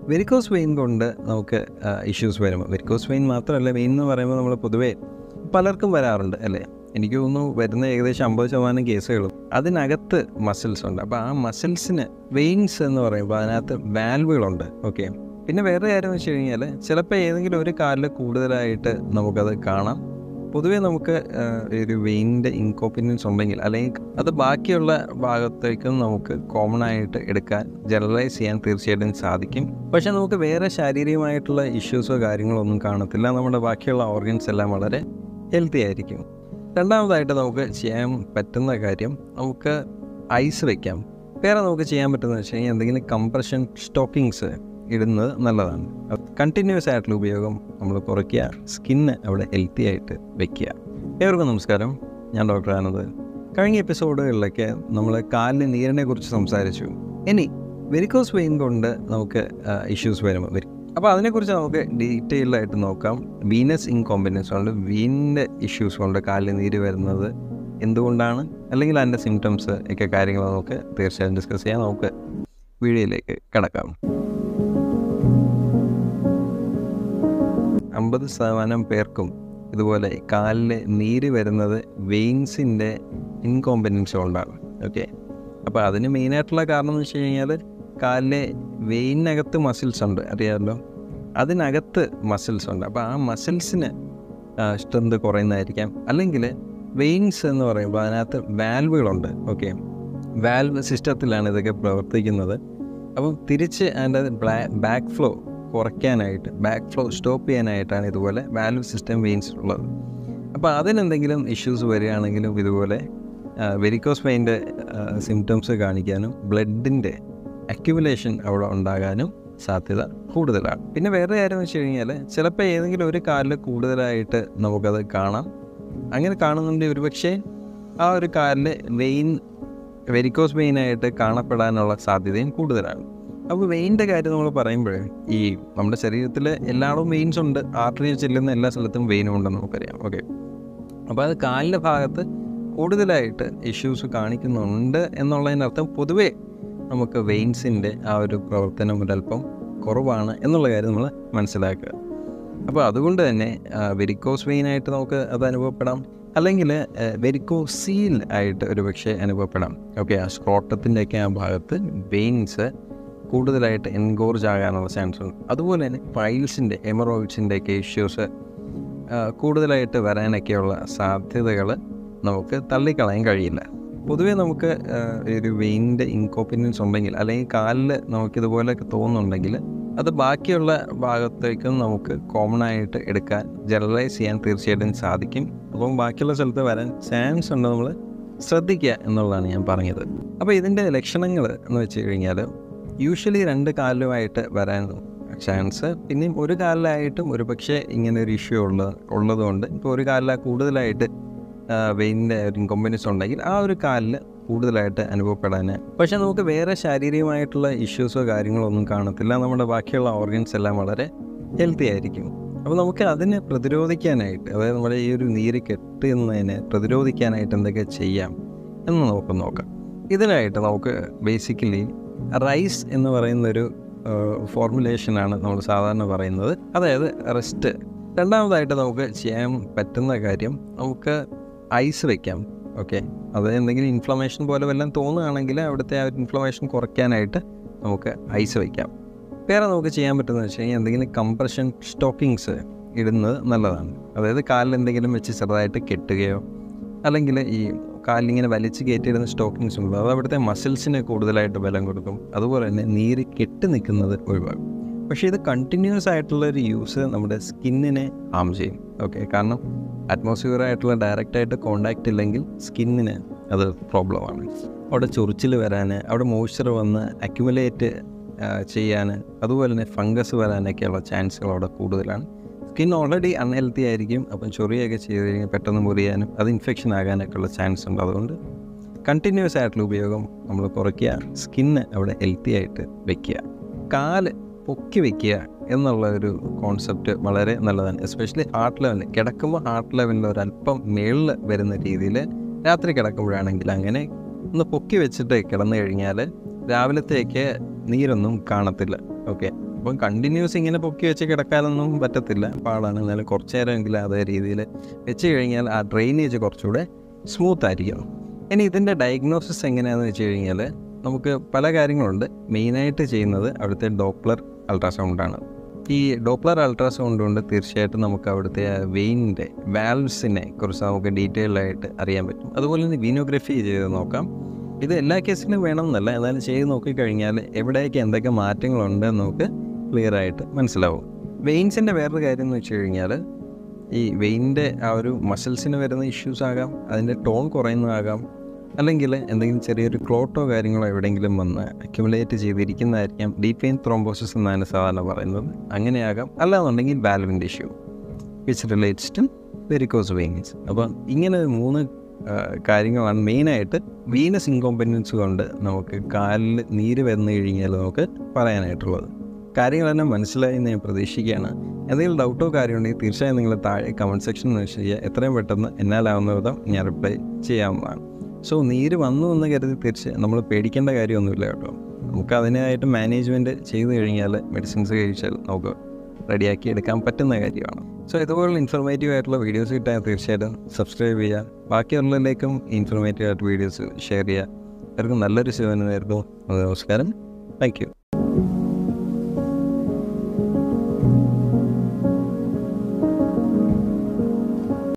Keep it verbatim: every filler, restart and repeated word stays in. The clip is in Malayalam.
വെരിക്കോസ് വെയിൻ കൊണ്ട് നമുക്ക് ഇഷ്യൂസ് വരുമ്പോൾ, വെരിക്കോസ് വെയിൻ മാത്രമല്ല, വെയിൻ എന്ന് പറയുമ്പോൾ നമ്മൾ പൊതുവേ പലർക്കും വരാറുണ്ട് അല്ലേ. എനിക്ക് തോന്നുന്നു വരുന്ന ഏകദേശം അമ്പത് ശതമാനം കേസുകളും അതിനകത്ത് മസിൽസ് ഉണ്ട്. അപ്പോൾ ആ മസിൽസിന് വെയിൻസ് എന്ന് പറയുമ്പോൾ അതിനകത്ത് വാൽവുകളുണ്ട്. ഓക്കെ, പിന്നെ വേറെ കാര്യം വെച്ച് കഴിഞ്ഞാൽ ചിലപ്പോൾ ഏതെങ്കിലും ഒരു കാലിൽ കൂടുതലായിട്ട് നമുക്കത് കാണാം. പൊതുവേ നമുക്ക് ഒരു വെയിനിൻ്റെ ഇൻകോമ്പിറ്റൻസ് ഉണ്ടെങ്കിൽ, അല്ലെങ്കിൽ അത് ബാക്കിയുള്ള ഭാഗത്തേക്കും നമുക്ക് കോമൺ ആയിട്ട് എടുക്കാൻ, ജനറലൈസ് ചെയ്യാൻ തീർച്ചയായിട്ടും സാധിക്കും. പക്ഷേ നമുക്ക് വേറെ ശാരീരികമായിട്ടുള്ള ഇഷ്യൂസോ കാര്യങ്ങളോ ഒന്നും കാണത്തില്ല. നമ്മുടെ ബാക്കിയുള്ള ഓർഗൻസ് എല്ലാം വളരെ ഹെൽത്തി ആയിരിക്കും. രണ്ടാമതായിട്ട് നമുക്ക് ചെയ്യാൻ പറ്റുന്ന കാര്യം, നമുക്ക് ഐസ് വയ്ക്കാം. വേറെ നമുക്ക് ചെയ്യാൻ പറ്റുന്നത് വെച്ച് കഴിഞ്ഞാൽ എന്തെങ്കിലും കംപ്രഷൻ സ്റ്റോക്കിങ്സ് ഇടുന്നത് നല്ലതാണ്. കണ്ടിന്യൂസ് ആയിട്ടുള്ള ഉപയോഗം നമ്മൾ കുറയ്ക്കുക, സ്കിന്ന് അവിടെ ഹെൽത്തി ആയിട്ട് വയ്ക്കുക. ഏവർക്കും നമസ്കാരം, ഞാൻ ഡോക്ടർ ആനന്ദ്. കഴിഞ്ഞ എപ്പിസോഡുകളിലൊക്കെ നമ്മൾ കാലിലെ നീരിനെ കുറിച്ച് സംസാരിച്ചു. ഇനി വെരിക്കോസ് വെയിൻ കൊണ്ട് നമുക്ക് ഇഷ്യൂസ് വരുമ്പോൾ വരും. അപ്പോൾ അതിനെക്കുറിച്ച് നമുക്ക് ഡീറ്റെയിൽഡായിട്ട് നോക്കാം. വീനസ് ഇൻകോമ്പിറ്റൻസ് കൊണ്ട്, വീനിൻ്റെ ഇഷ്യൂസ് കൊണ്ട് കാലിൽ നീര് വരുന്നത് എന്തുകൊണ്ടാണ്, അല്ലെങ്കിൽ അതിൻ്റെ സിംറ്റംസ് ഒക്കെ കാര്യങ്ങൾ നമുക്ക് തീർച്ചയായും ഡിസ്കസ് ചെയ്യാം. നമുക്ക് വീഡിയോയിലേക്ക് കടക്കാം. അമ്പത് ശതമാനം പേർക്കും ഇതുപോലെ കാലിൽ നീര് വരുന്നത് വെയിൻസിൻ്റെ ഇൻകോമ്പിറ്റൻസ് കൊണ്ടാണ്. ഓക്കെ, അപ്പോൾ അതിന് മെയിനായിട്ടുള്ള കാരണം എന്ന് വെച്ച് കഴിഞ്ഞാൽ കാലിലെ വെയിനകത്ത് മസിൽസ് ഉണ്ട്, അറിയാമല്ലോ. അതിനകത്ത് മസിൽസ് ഉണ്ട്. അപ്പോൾ ആ മസിൽസിന് സ്ട്രെങ്ത് കുറയുന്നതായിരിക്കാം. അല്ലെങ്കിൽ വെയിൻസ് എന്ന് പറയുമ്പോൾ അതിനകത്ത് വാൽവുകളുണ്ട്. ഓക്കെ, വാൽവ് സിസ്റ്റത്തിലാണ് ഇതൊക്കെ പ്രവർത്തിക്കുന്നത്. അപ്പം തിരിച്ച് അതിൻ്റെ ബാക്ക് ഫ്ലോ കുറയ്ക്കാനായിട്ട്, ബാക്ക് ഫ്ലോ സ്റ്റോപ്പ് ചെയ്യാനായിട്ടാണ് ഇതുപോലെ വാൽവ് സിസ്റ്റം വെയിൻസ് ഉള്ളത്. അപ്പോൾ അതിനെന്തെങ്കിലും ഇഷ്യൂസ് വരികയാണെങ്കിലും ഇതുപോലെ വെരിക്കോസ് വെയിൻ്റെ സിംറ്റംസ് കാണിക്കാനും ബ്ലഡിൻ്റെ അക്യുമുലേഷൻ അവിടെ ഉണ്ടാകാനും സാധ്യത കൂടുതലാണ്. പിന്നെ വേറെ കാര്യം വെച്ച് കഴിഞ്ഞാൽ ചിലപ്പോൾ ഏതെങ്കിലും ഒരു കാലിൽ കൂടുതലായിട്ട് നമുക്കത് കാണാം. അങ്ങനെ കാണുന്നുണ്ടെങ്കിൽ ഒരുപക്ഷെ ആ ഒരു കാലിൽ വെയിൻ വെരിക്കോസ് വെയിനായിട്ട് കാണപ്പെടാനുള്ള സാധ്യതയും കൂടുതലാണ്. അപ്പോൾ വെയിൻ്റെ കാര്യം നമ്മൾ പറയുമ്പോഴേ, ഈ നമ്മുടെ ശരീരത്തിൽ എല്ലായിടവും വെയിൻസ് ഉണ്ട്. ആർട്ടറി ചെല്ലുന്ന എല്ലാ സ്ഥലത്തും വെയിനും ഉണ്ടെന്ന് നമുക്കറിയാം. ഓക്കെ, അപ്പോൾ അത് കാലിൻ്റെ ഭാഗത്ത് കൂടുതലായിട്ട് ഇഷ്യൂസ് കാണിക്കുന്നുണ്ട് എന്നുള്ളതിനർത്ഥം പൊതുവേ നമുക്ക് വെയിൻസിൻ്റെ ആ ഒരു പ്രവർത്തനം ഒരല്പം കുറവാണ് എന്നുള്ള കാര്യം നമ്മൾ മനസ്സിലാക്കുക. അപ്പോൾ അതുകൊണ്ട് തന്നെ വെരിക്കോസ് വെയിനായിട്ട് നമുക്ക് അത് അനുഭവപ്പെടാം, അല്ലെങ്കിൽ വെരിക്കോസീൽ ആയിട്ട് ഒരു പക്ഷേ അനുഭവപ്പെടാം. ഓക്കെ, ആ സ്ക്രോട്ടത്തിൻ്റെയൊക്കെ ആ ഭാഗത്ത് വെയിൻസ് കൂടുതലായിട്ട് എൻഗോർജ് ആകാനുള്ള ചാൻസ് ഉണ്ട്. അതുപോലെ തന്നെ പൈൽസിൻ്റെ, ഹെമറോയിഡ്സിൻ്റെയൊക്കെ ഇഷ്യൂസ് കൂടുതലായിട്ട് വരാനൊക്കെയുള്ള സാധ്യതകൾ നമുക്ക് തള്ളിക്കളയാൻ കഴിയില്ല. പൊതുവേ നമുക്ക് ഒരു വെയിനിൻ്റെ ഇൻകോമ്പിറ്റൻസ് ഉണ്ടെങ്കിൽ, അല്ലെങ്കിൽ കാലിൽ നമുക്കിതുപോലെയൊക്കെ തോന്നുന്നുണ്ടെങ്കിൽ അത് ബാക്കിയുള്ള ഭാഗത്തേക്കും നമുക്ക് കോമൺ ആയിട്ട് എടുക്കാൻ, ജനറലൈസ് ചെയ്യാൻ തീർച്ചയായിട്ടും സാധിക്കും. അപ്പം ബാക്കിയുള്ള സ്ഥലത്ത് വരാൻ ചാൻസ് ഉണ്ട്. നമ്മൾ ശ്രദ്ധിക്കുക എന്നുള്ളതാണ് ഞാൻ പറഞ്ഞത്. അപ്പോൾ ഇതിൻ്റെ ലക്ഷണങ്ങൾ എന്ന് വെച്ച് കഴിഞ്ഞാൽ യൂഷ്വലി രണ്ട് കാലിലുമായിട്ട് വരാൻ ചാൻസ്, പിന്നെയും ഒരു കാലിലായിട്ടും ഒരു പക്ഷേ ഇങ്ങനെ ഒരു ഇഷ്യൂ ഉള്ള ഉള്ളതുകൊണ്ട് ഇപ്പോൾ ഒരു കാലിൽ കൂടുതലായിട്ട് വെയിനിൻ്റെ ഒരു ഇൻകോമ്പിറ്റൻസ് ഉണ്ടെങ്കിൽ ആ ഒരു കാലിൽ കൂടുതലായിട്ട് അനുഭവപ്പെടാൻ. പക്ഷേ നമുക്ക് വേറെ ശാരീരികമായിട്ടുള്ള ഇഷ്യൂസോ കാര്യങ്ങളോ ഒന്നും കാണത്തില്ല. നമ്മുടെ ബാക്കിയുള്ള ഓർഗൻസ് എല്ലാം വളരെ ഹെൽത്തി ആയിരിക്കും. അപ്പോൾ നമുക്ക് അതിനെ പ്രതിരോധിക്കാനായിട്ട്, അതായത് നമ്മുടെ ഈ ഒരു നീര് കെട്ടുന്നതിനെ പ്രതിരോധിക്കാനായിട്ട് എന്തൊക്കെ ചെയ്യാം എന്ന് നമുക്ക് നോക്കാം. ഇതിനായിട്ട് നമുക്ക് ബേസിക്കലി റൈസ് എന്ന് പറയുന്നൊരു ഫോർമുലേഷനാണ് നമ്മൾ സാധാരണ പറയുന്നത്, അതായത് റെസ്റ്റ്. രണ്ടാമതായിട്ട് നമുക്ക് ചെയ്യാൻ പറ്റുന്ന കാര്യം, നമുക്ക് ഐസ് വയ്ക്കാം. ഓക്കെ, അത് എന്തെങ്കിലും ഇൻഫ്ലമേഷൻ പോലെ വല്ലതും തോന്നുകയാണെങ്കിൽ അവിടുത്തെ ആ ഒരു ഇൻഫ്ലമേഷൻ കുറയ്ക്കാനായിട്ട് നമുക്ക് ഐസ് വയ്ക്കാം. വേറെ നമുക്ക് ചെയ്യാൻ പറ്റുന്നത് വെച്ച് കഴിഞ്ഞാൽ എന്തെങ്കിലും കംപ്രഷൻ സ്റ്റോക്കിങ്സ് ഇടുന്നത് നല്ലതാണ്. അതായത് കാലിൽ എന്തെങ്കിലും വെച്ച് ചെറുതായിട്ട് കെട്ടുകയോ, അല്ലെങ്കിൽ ഈ കാലിലിങ്ങനെ വലിച്ച് കയറ്റിയിടുന്ന സ്റ്റോക്കിങ്സ് ഉള്ളത്, അത് അവിടുത്തെ മസിൽസിന് കൂടുതലായിട്ട് ബലം കൊടുക്കും. അതുപോലെ തന്നെ നീര് കെട്ടി നിൽക്കുന്നത് ഒഴിവാക്കും. പക്ഷേ ഇത് കണ്ടിന്യൂസ് ആയിട്ടുള്ളൊരു യൂസ് നമ്മുടെ സ്കിന്നിനെ ഹാം ചെയ്യും. ഓക്കെ, കാരണം അറ്റ്മോസ്ഫിയറായിട്ടുള്ള ഡയറക്റ്റായിട്ട് കോണ്ടാക്റ്റ് ഇല്ലെങ്കിൽ സ്കിന്നിന് അത് പ്രോബ്ലമാണ്. അവിടെ ചൊറിച്ചിൽ വരാൻ, അവിടെ മോയ്സ്ചർ വന്ന് അക്യുമുലേറ്റ് ചെയ്യാൻ, അതുപോലെ തന്നെ ഫംഗസ് വരാനൊക്കെയുള്ള ചാൻസുകൾ അവിടെ കൂടുതലാണ്. സ്കിൻ ഓൾറെഡി അൺഹെൽത്തി ആയിരിക്കും. അപ്പം ചൊറിയൊക്കെ ചെയ്ത് കഴിഞ്ഞാൽ പെട്ടെന്ന് മുറിയാനും അത് ഇൻഫെക്ഷൻ ആകാനൊക്കെ ഉള്ള ചാൻസ് ഉണ്ട്. അതുകൊണ്ട് കണ്ടിന്യൂസ് ആയിട്ടുള്ള ഉപയോഗം നമ്മൾ കുറയ്ക്കുക, സ്കിന്ന് അവിടെ ഹെൽത്തി ആയിട്ട് വയ്ക്കുക. കാല് പൊക്കി വയ്ക്കുക എന്നുള്ള ഒരു കോൺസെപ്റ്റ് വളരെ നല്ലതാണ്. എസ്പെഷ്യലി ഹാർട്ട് ലെവലിൽ കിടക്കുമ്പോൾ, ഹാർട്ട് ലെവലിൽ ഒരല്പം മേളിൽ വരുന്ന രീതിയിൽ രാത്രി കിടക്കുമ്പോഴാണെങ്കിൽ അങ്ങനെ ഒന്ന് പൊക്കി വെച്ചിട്ട് കിടന്നു കഴിഞ്ഞാൽ രാവിലത്തേക്ക് നീരൊന്നും കാണത്തില്ല. ഓക്കെ, അപ്പം കണ്ടിന്യൂസ് ഇങ്ങനെ പൊക്കി വെച്ച് കിടക്കാനൊന്നും പറ്റത്തില്ല, പാടാണ്. എന്നാലും കുറച്ച് നേരമെങ്കിലും അതേ രീതിയിൽ വെച്ച് കഴിഞ്ഞാൽ ആ ഡ്രെയിനേജ് കുറച്ചുകൂടെ സ്മൂത്ത് ആയിരിക്കും. ഇനി ഇതിൻ്റെ ഡയഗ്നോസിസ് എങ്ങനെയാണെന്ന് വെച്ച് കഴിഞ്ഞാൽ നമുക്ക് പല കാര്യങ്ങളുണ്ട്. മെയിനായിട്ട് ചെയ്യുന്നത് അവിടുത്തെ ഡോപ്ലർ അൾട്രാസൗണ്ടാണ്. ഈ ഡോപ്ലർ അൾട്രാസൗണ്ട് കൊണ്ട് തീർച്ചയായിട്ടും നമുക്ക് അവിടുത്തെ വെയിനിൻ്റെ വാൽവ്സിനെ കുറിച്ച് നമുക്ക് ഡീറ്റെയിൽഡ് ആയിട്ട് അറിയാൻ പറ്റും. അതുപോലെ തന്നെ വീനോഗ്രഫി ചെയ്ത് നോക്കാം. ഇത് എല്ലാ കേസിലും വേണമെന്നല്ല, എന്നാലും ചെയ്ത് നോക്കിക്കഴിഞ്ഞാൽ എവിടെയൊക്കെ എന്തൊക്കെ മാറ്റങ്ങളുണ്ടെന്ന് നമുക്ക് ക്ലിയർ ആയിട്ട് മനസ്സിലാവും. വെയിൻസിൻ്റെ വേറൊരു കാര്യം എന്ന് വെച്ച് കഴിഞ്ഞാൽ ഈ വെയിനിൻ്റെ ആ ഒരു മസിൽസിന് വരുന്ന ഇഷ്യൂസ് ആകാം, അതിൻ്റെ ടോൺ കുറയുന്നതാകാം, അല്ലെങ്കിൽ എന്തെങ്കിലും ചെറിയൊരു ക്ലോട്ടോ കാര്യങ്ങളോ എവിടെയെങ്കിലും വന്ന് അക്യുമുലേറ്റ് ചെയ്തിരിക്കുന്നതായിരിക്കാം. ഡീപ്പ് വെയിൻ ത്രോംബോസിസ് എന്നാണ് സാധാരണ പറയുന്നത്. അങ്ങനെയാകാം. അല്ലാന്നുണ്ടെങ്കിൽ വാൽവിൻ്റെ issue which relates to varicose veins. അപ്പോൾ ഇങ്ങനെ മൂന്ന് കാര്യങ്ങളാണ് മെയിനായിട്ട് വീനസ് ഇൻകോമ്പറ്റൻസ് കൊണ്ട് നമുക്ക് കാലിൽ നീര് വന്നു കഴിഞ്ഞാൽ നമുക്ക് പറയാനായിട്ടുള്ളത്. കാര്യങ്ങളെല്ലാം മനസ്സിലായി എന്ന് ഞാൻ പ്രതീക്ഷിക്കുകയാണ്. എന്തെങ്കിലും ഡൗട്ടോ കാര്യമുണ്ടെങ്കിൽ തീർച്ചയായും നിങ്ങൾ താഴെ കമൻറ്റ് സെക്ഷനിൽ മെൻഷൻ ചെയ്യുക. എത്രയും പെട്ടെന്ന് എന്നാലാവുന്ന വിധം ഞാൻ റിപ്ലൈ ചെയ്യാവുന്നതാണ്. സോ നീര് വന്നു എന്ന് കരുതി തിരിച്ച് നമ്മൾ പേടിക്കേണ്ട കാര്യമൊന്നുമില്ല കേട്ടോ. നമുക്ക് അതിനായിട്ട് മാനേജ്മെൻറ്റ് ചെയ്ത് കഴിഞ്ഞാൽ മെഡിസിൻസ് കഴിച്ചാൽ നമുക്ക് റെഡിയാക്കി എടുക്കാൻ പറ്റുന്ന കാര്യമാണ്. സോ ഇതുപോലുള്ള ഇൻഫോർമേറ്റീവ് ആയിട്ടുള്ള വീഡിയോസ് കിട്ടാൻ തീർച്ചയായിട്ടും സബ്സ്ക്രൈബ് ചെയ്യുക. ബാക്കിയുള്ളതിലേക്കും ഇൻഫോർമേറ്റീവ് ആയിട്ട് വീഡിയോസ് ഷെയർ ചെയ്യുക. എല്ലാവർക്കും നല്ലൊരു സേവനം നേരുന്നു. നമസ്കാരം. Thank U.